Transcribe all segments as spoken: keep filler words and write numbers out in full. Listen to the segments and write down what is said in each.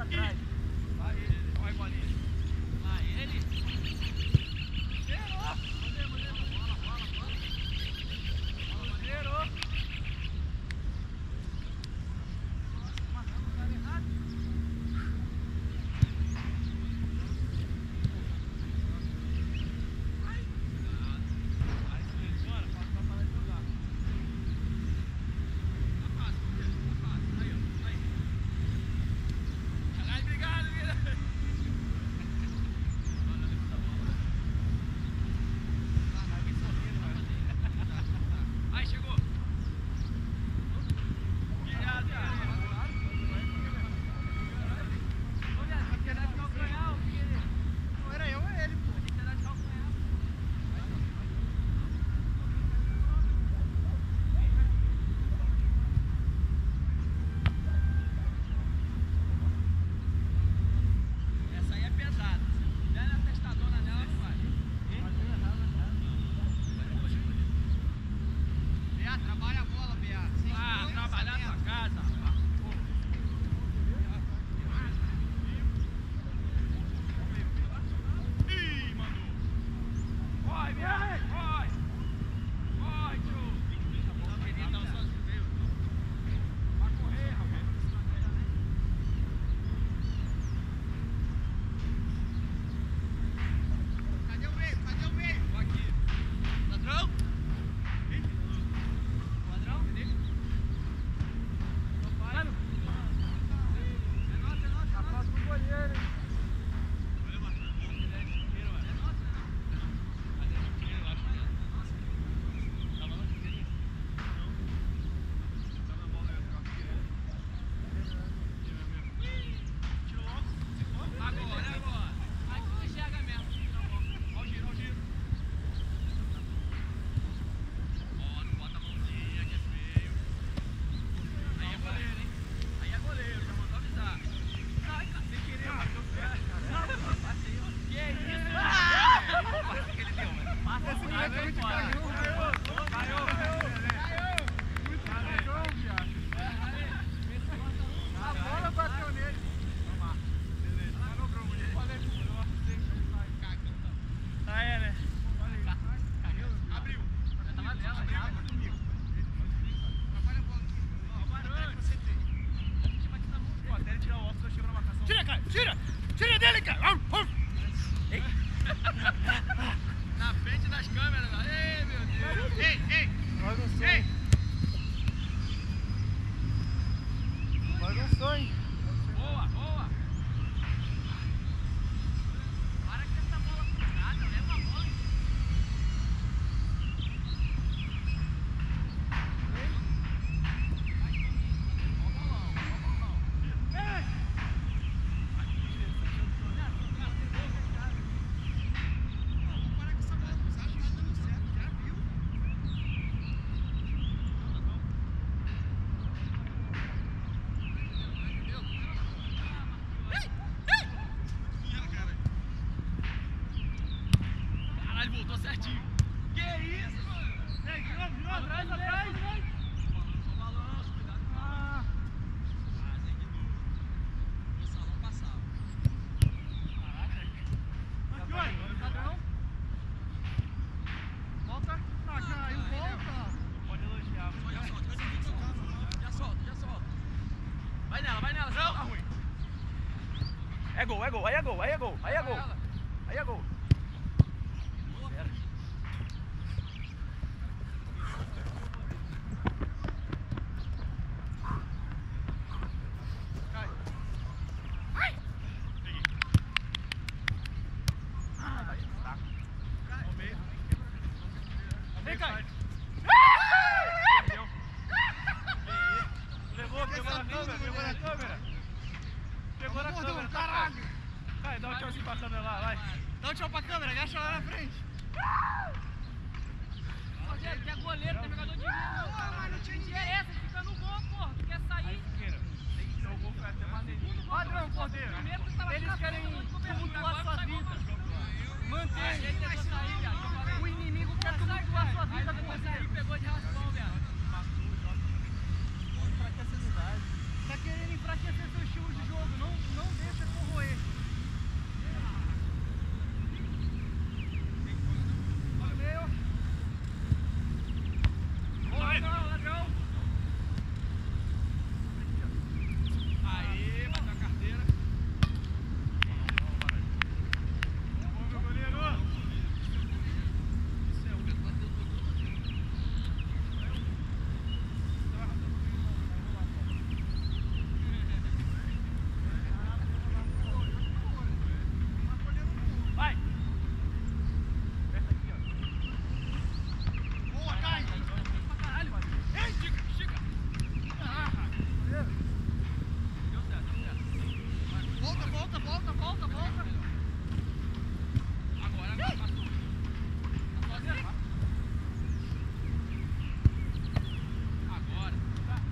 pra trás. Vai ele, vai bolinha. Vai ele. Zero. Mandei, mandei, mandei. Bola, bola, bola. Bola, zero. Marcando o cara errado. Aí seleciona, passa pra parar de jogar. Tá fácil, filho. Tá fácil. Aí, ó. Aí. Caralho, obrigado, vida. Aí, chegou. Obrigado, cara. Olha, tem que dar de calcanhar, o que ele... Não era eu, é ele, pô. Tem que dar de calcanhar. Essa aí é pesada. Se der na testadona nela, não vai. Bea, trabalha a bola, Bea. Ah, trabalhar na tua casa. Ih, mandou. Corre, Bea. Corre. Corre, tio. Não, sozinho, veio. Vai correr, rapaz. Cadê o meio? Cadê o meio? Tô aqui. Ladrão? Ih, ladrão? Cadê? Mano, É nosso, é nosso, é a nosso. próxima do goleiro, hein? Olha, mano. Ele é dinheiro, mano. É nosso, é nosso. Mas é dinheiro, acho que é. Nossa. Tá falando de dinheiro? Não. Tá na bola, eu troco direto. Tira mesmo. Tirou logo. Agora, agora. Aí que não enxerga mesmo. Olha o giro, olha o giro. Ó, não bota a mãozinha que é feio. Aí é goleiro, hein? Aí é goleiro, já mandou avisar. Ai, cara, sem querer, bateu o pé. Passei, ó. Que isso? O passe que ele deu, mano. Passa esse Caiu, moleque é muito caiu, cagão. caiu, caiu. Muito cagão, viado. A bola bateu nele. Vamos lá. Beleza. Manobrou, mulher. Olha aí, eu arrustei pra ele sair. Cagão, tá? Ah, é, né? Abriu. Já tava dela, já. Comigo. Trabalha a bola aqui. Ó, barulho. Você tem. Pô, até ele tirar o óculos, eu chego na marcação. Tira, cara! Tira! Tira dele, cara! Ei! Na frente das câmeras, ei, meu Deus! Ei, ei! Bagunçou, Ei! hein? Bagunçou, hein? Boa, boa! Para com essa bola cruzada, leva a bola. Para com essa bola cruzada, tá dando certo, já viu? Caralho, voltou certinho. Que isso, mano? Ei, de novo, de novo, atrás, atrás. Só balanço, cuidado com o balanço. Ah, Zé, de novo. O salão passava. Caraca. Aqui, olha. Padrão. Volta. Ah, caiu, volta. Não pode elogiar. Já solta, já solta, já solta. Vai nela, vai nela, senão tá ruim. É gol, é gol, aí é gol, aí é gol, aí é gol. Aí é gol. Vem, Caio. Levou, pegou na câmera, pegou na câmera. Pegou na câmera, caralho. Vai, dá um tchauzinho pra câmera lá, vai. Dá um tchau pra câmera, agacha lá na frente. Rogério, que é goleiro, tem jogador de gol. Mas não tinha interessa, fica no gol, porra. Tu quer sair? O gol foi até maneirinho. Padrão, Cordeiro. Primeiro tu tava eles querem tumultuar sua vida. Mantém. O inimigo quer tumultuar sua vida, Cordeiro. Pegou de raspão, velho. Tá querendo enfraquecer seu estilo de jogo, não, não Volta, volta, volta. Agora, agora, passou. Tá sozinho? Agora.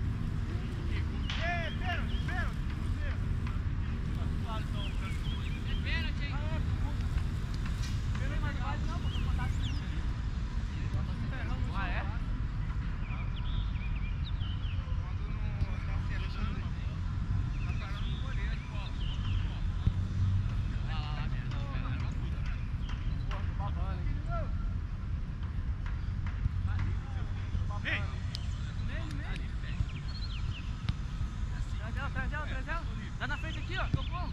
Ei, pênalti, pênalti, Cruzeiro. Claro, então. É pênalti, hein? Pênalti mais vale não, porque eu vou botar assim. Ah, é? Lá na frente aqui, ó. Tocou.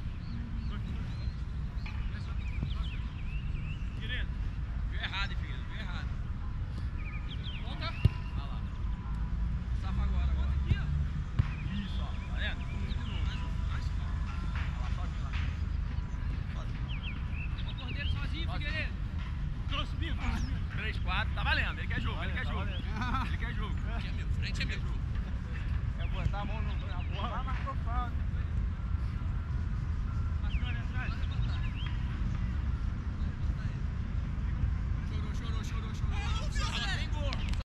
Direito. Viu errado, hein, Figueiredo? Viu errado. Volta. Olha lá. Safa agora, agora. Aqui, ó. Isso, ó. Tá vendo? De novo. Olha lá, sozinho lá. Sozinho. O Cordeiro sozinho, Figueiredo. Trouxe subindo, trouxe subindo. três, quatro. Tá valendo. Ele quer jogo, ele quer Tá jogo. valendo. Ele quer jogo. Frente é meu, frente é meu.